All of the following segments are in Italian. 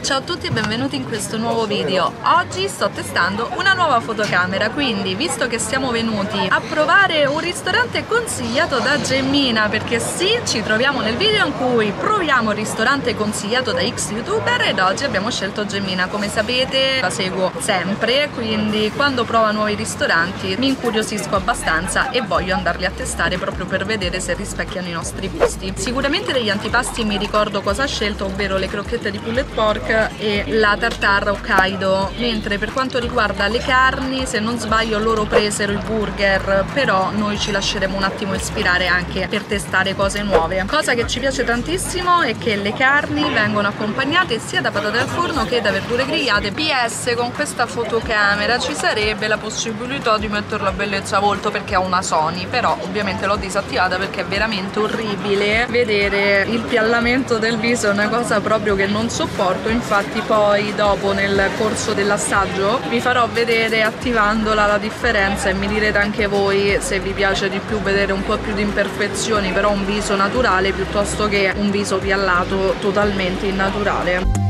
Ciao a tutti e benvenuti in questo nuovo video. Oggi sto testando una nuova fotocamera, quindi visto che siamo venuti a provare un ristorante consigliato da Gemmina, perché sì, ci troviamo nel video in cui proviamo il ristorante consigliato da X youtuber ed oggi abbiamo scelto Gemmina. Come sapete la seguo sempre, quindi quando prova nuovi ristoranti mi incuriosisco abbastanza e voglio andarli a testare proprio per vedere se rispecchiano i nostri gusti. Sicuramente degli antipasti mi ricordo cosa ha scelto, ovvero le crocchette di pulled pork e la tartare Hokkaido, mentre per quanto riguarda le carni, se non sbaglio loro presero i burger, però noi ci lasceremo un attimo ispirare anche per testare cose nuove. Cosa che ci piace tantissimo è che le carni vengono accompagnate sia da patate al forno che da verdure grigliate. PS, con questa fotocamera ci sarebbe la possibilità di metterla a bellezza volto perché ha una Sony, però ovviamente l'ho disattivata perché è veramente orribile vedere il piallamento del viso, è una cosa proprio che non sopporto. Infatti poi dopo nel corso dell'assaggio vi farò vedere attivandola la differenza e mi direte anche voi se vi piace di più vedere un po' più di imperfezioni, però un viso naturale piuttosto che un viso piallato totalmente innaturale.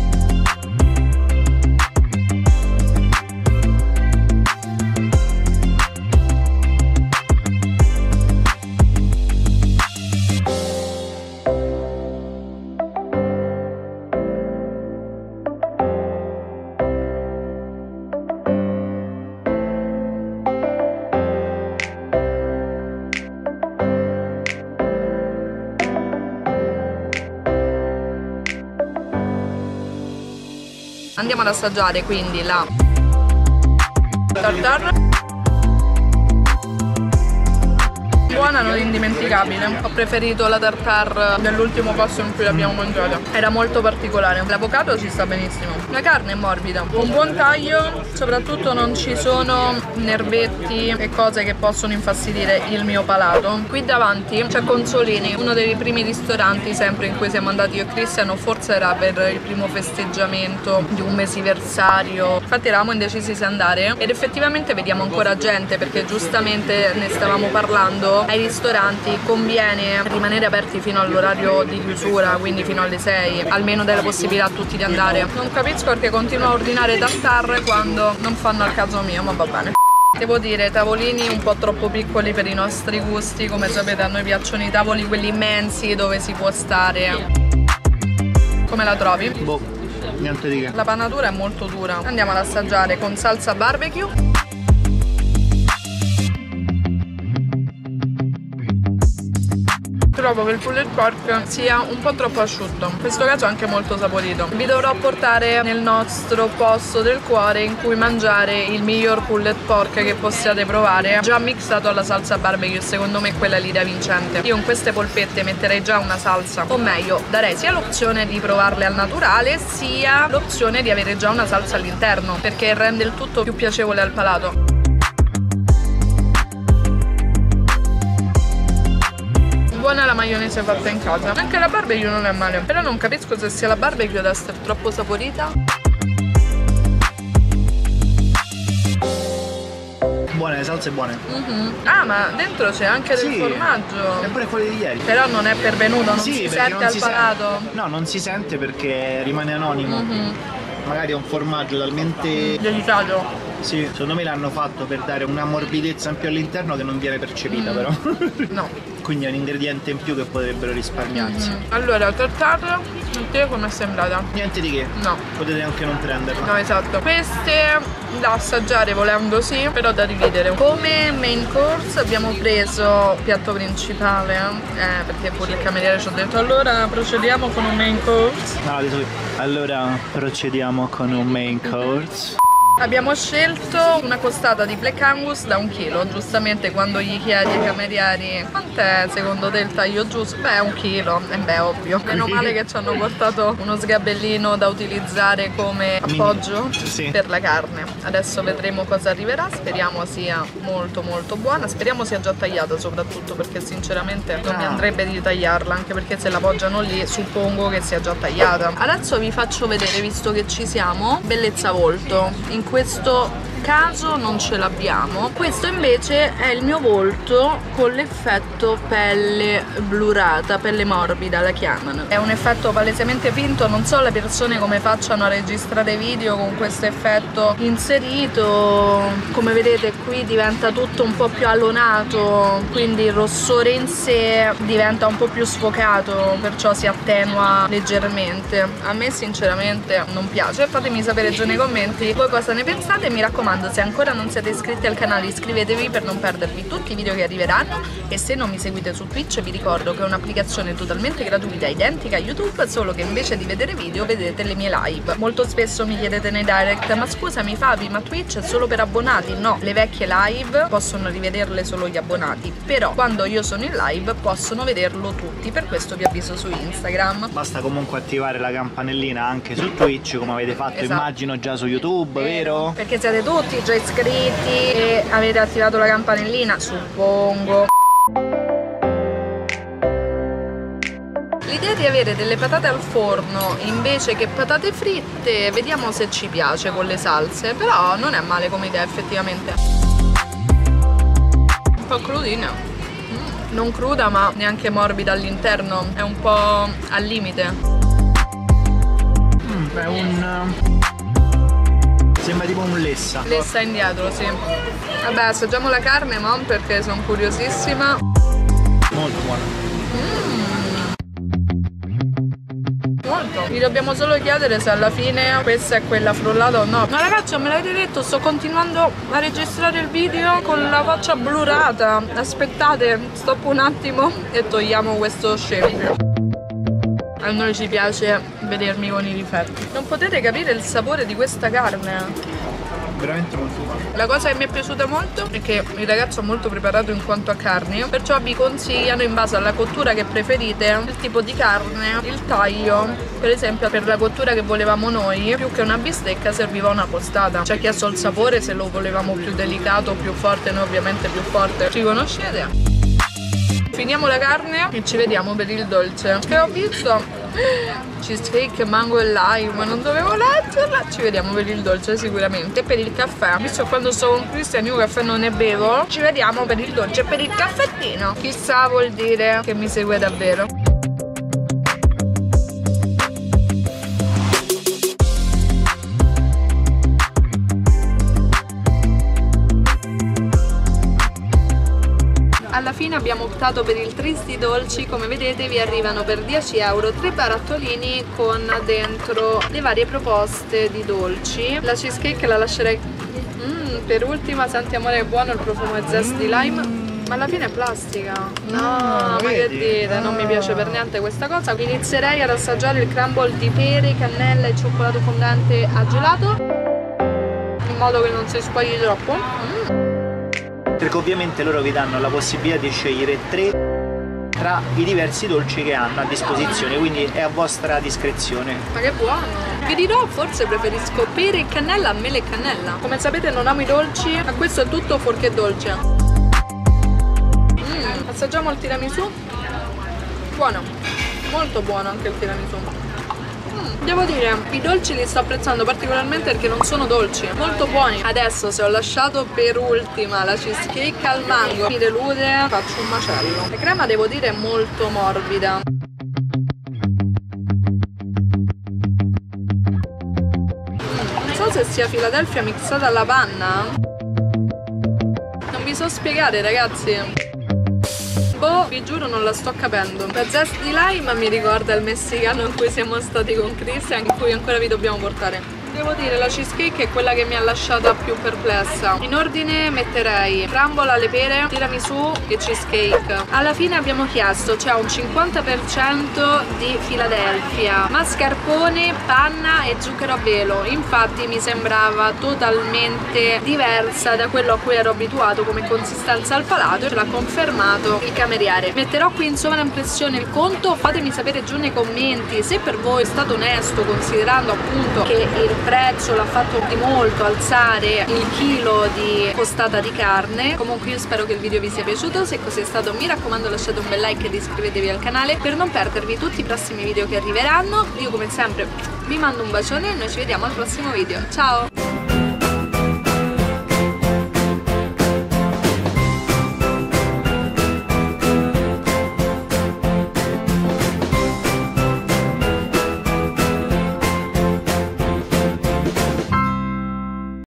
Andiamo ad assaggiare quindi la tartare. Buona, non indimenticabile. Ho preferito la tartare dell'ultimo posto in cui l'abbiamo mangiata. Era molto particolare. L'avocado ci sta benissimo. La carne è morbida. Un buon taglio, soprattutto non ci sono nervetti e cose che possono infastidire il mio palato. Qui davanti c'è Consolini, uno dei primi ristoranti sempre in cui siamo andati io e Cristiano, forse era per il primo festeggiamento di un mesiversario. Infatti eravamo indecisi se andare ed effettivamente vediamo ancora gente perché giustamente ne stavamo parlando. Ai ristoranti conviene rimanere aperti fino all'orario di chiusura, quindi fino alle 6, almeno dai la possibilità a tutti di andare. Non capisco perché continuo a ordinare tartare quando non fanno al caso mio, ma va bene. Devo dire, tavolini un po' troppo piccoli per i nostri gusti, come sapete a noi piacciono i tavoli quelli immensi dove si può stare. Come la trovi? Boh, niente di che. La panatura è molto dura. Andiamo ad assaggiare con salsa barbecue. Trovo che il pulled pork sia un po' troppo asciutto, in questo caso anche molto saporito. Vi dovrò portare nel nostro posto del cuore in cui mangiare il miglior pulled pork che possiate provare, già mixato alla salsa barbecue. Secondo me quella è l'idea vincente. Io in queste polpette metterei già una salsa, o meglio darei sia l'opzione di provarle al naturale sia l'opzione di avere già una salsa all'interno, perché rende il tutto più piacevole al palato. Buona la maionese fatta in casa. Anche la barbecue non è male, però non capisco se sia la barbecue ad essere troppo saporita. Buone, le salse buone. Ah, ma dentro c'è anche del formaggio. È pure quello di ieri. Però non è pervenuto, non si sente al palato. No, non si sente perché rimane anonimo. Magari è un formaggio talmente delicato. Sì, secondo me l'hanno fatto per dare una morbidezza in più all'interno che non viene percepita però. No. Quindi è un ingrediente in più che potrebbero risparmiarsi. Allora, tartare, a te come è sembrata? Niente di che. No. Potete anche non prenderla. No, esatto. Queste da assaggiare volendo sì, però da dividere. Come main course abbiamo preso piatto principale, perché pure il cameriere ci ha detto allora procediamo con un main course. No, allora procediamo con un main course. Abbiamo scelto una costata di Black Angus da 1 chilo. Giustamente quando gli chiedi ai camerieri quant'è secondo te il taglio giusto? Beh, 1 chilo. E beh, ovvio. Meno male che ci hanno portato uno sgabellino da utilizzare come appoggio per la carne. Adesso vedremo cosa arriverà. Speriamo sia molto molto buona. Speriamo sia già tagliata soprattutto, perché sinceramente non mi andrebbe di tagliarla, anche perché se la poggiano lì suppongo che sia già tagliata. Adesso vi faccio vedere, visto che ci siamo, bellezza volto. In questo caso non ce l'abbiamo. Questo invece è il mio volto con l'effetto pelle blurata, pelle morbida la chiamano. È un effetto palesemente finto, non so le persone come facciano a registrare video con questo effetto inserito. Come vedete qui diventa tutto un po' più allonato, quindi il rossore in sé diventa un po' più sfocato, perciò si attenua leggermente. A me sinceramente non piace, fatemi sapere giù nei commenti voi cosa ne pensate. Mi raccomando, se ancora non siete iscritti al canale iscrivetevi per non perdervi tutti i video che arriveranno, e se non mi seguite su Twitch vi ricordo che è un'applicazione totalmente gratuita identica a YouTube, solo che invece di vedere video vedete le mie live. Molto spesso mi chiedete nei direct: ma scusami Fabi, ma Twitch è solo per abbonati? No, le vecchie live possono rivederle solo gli abbonati, però quando io sono in live possono vederlo tutti, per questo vi avviso su Instagram. Basta comunque attivare la campanellina anche su Twitch, come avete fatto, esatto, immagino già su YouTube, vero? Perché siete tutti già iscritti e avete attivato la campanellina, suppongo. L'idea di avere delle patate al forno invece che patate fritte, vediamo se ci piace con le salse, però non è male come idea effettivamente. Un po' crudina, non cruda ma neanche morbida all'interno, è un po' al limite. È un... sembra tipo un lessa. Lessa indietro, sì. Vabbè, assaggiamo la carne, ma perché sono curiosissima. Molto buona. Molto. Vi dobbiamo solo chiedere se alla fine questa è quella frullata o no. Ma ragazzi, me l'avete detto, sto continuando a registrare il video con la faccia blurata. Aspettate, stop un attimo e togliamo questo scempio. A noi ci piace vedermi con i difetti. Non potete capire il sapore di questa carne. Veramente molto buono. La cosa che mi è piaciuta molto è che il ragazzo è molto preparato in quanto a carni, perciò vi consigliano in base alla cottura che preferite il tipo di carne, il taglio. Per esempio per la cottura che volevamo noi, più che una bistecca serviva una costata. Ci ha chiesto il sapore, se lo volevamo più delicato o più forte, noi ovviamente più forte. Ci conoscete? Finiamo la carne e ci vediamo per il dolce, che ho visto cheesecake, mango e lime, ma non dovevo leggerla. Ci vediamo per il dolce sicuramente. E per il caffè, visto che quando sto con Cristian io caffè non ne bevo, ci vediamo per il dolce e per il caffettino. Chissà, vuol dire che mi segue davvero. Alla fine abbiamo optato per il Tristi dolci, come vedete vi arrivano per 10 euro 3 barattolini con dentro le varie proposte di dolci. La cheesecake la lascerei per ultima, senti amore che buono il profumo e zest di lime, ma alla fine è plastica. No, ma che dite, non mi piace per niente questa cosa. Inizierei ad assaggiare il crumble di pere, cannella e cioccolato fondente a gelato, in modo che non si squagli troppo. Perché ovviamente loro vi danno la possibilità di scegliere 3 tra i diversi dolci che hanno a disposizione, quindi è a vostra discrezione. Ma che buono! Vi dirò, forse preferisco pere e cannella a mele e cannella. Come sapete non amo i dolci, ma questo è tutto fuorché dolce. Assaggiamo il tiramisù. Buono, molto buono anche il tiramisù. Devo dire, i dolci li sto apprezzando particolarmente perché non sono dolci, molto buoni. Adesso, se ho lasciato per ultima la cheesecake al mango, mi delude, faccio un macello. La crema, devo dire, è molto morbida. Non so se sia Philadelphia mixata alla panna. Non vi so spiegare, ragazzi. Boh, vi giuro non la sto capendo. La zest di lime mi ricorda il messicano in cui siamo stati con Cristian, in cui ancora vi dobbiamo portare. Devo dire, la cheesecake è quella che mi ha lasciata più perplessa. In ordine metterei crumble alle pere, tiramisù e cheesecake. Alla fine abbiamo chiesto, c'è un 50% di Philadelphia, mascarpone, panna e zucchero a velo. Infatti mi sembrava totalmente diversa da quello a cui ero abituato come consistenza al palato, ce l'ha confermato il cameriere. Metterò qui in sovraimpressione il conto, fatemi sapere giù nei commenti se per voi è stato onesto, considerando appunto che il prezzo l'ha fatto di molto alzare il chilo di costata di carne. Comunque io spero che il video vi sia piaciuto, se così è stato mi raccomando lasciate un bel like ed iscrivetevi al canale per non perdervi tutti i prossimi video che arriveranno. Io come sempre vi mando un bacione e noi ci vediamo al prossimo video, ciao!